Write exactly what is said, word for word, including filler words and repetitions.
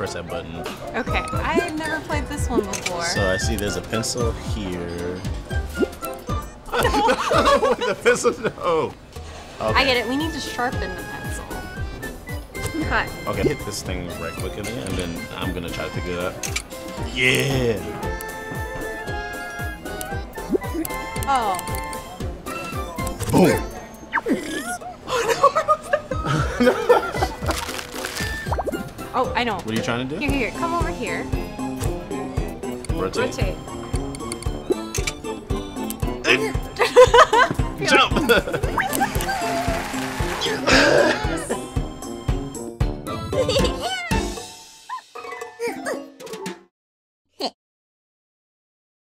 press that button. Okay, I had never played this one before. So I see there's a pencil here. No. The pencil, no. Okay. I get it. We need to sharpen the pencil. Cut. Okay, hit this thing right click in there, and then I'm gonna try to figure it out. Yeah. Oh. Boom. Oh, I know. What are you trying to do? Here, here, come over here. Rotate. Rotate. Jump.